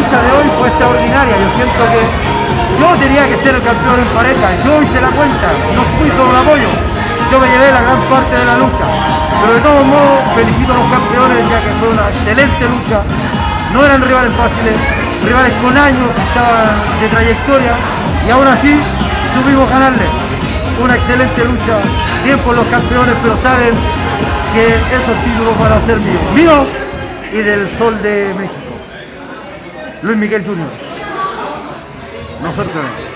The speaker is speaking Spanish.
lucha de hoy fue extraordinaria. Yo siento que yo tenía que ser el campeón en pareja, yo hice la cuenta, no fui con un apoyo, yo me llevé la gran parte de la lucha, pero de todos modos felicito a los campeones ya que fue una excelente lucha, no eran rivales fáciles, rivales con años que estaban de trayectoria y aún así supimos ganarle. Una excelente lucha, bien por los campeones, pero saben que esos títulos van a ser míos y del Sol de México. Luis Miguel Jr. Nosotros.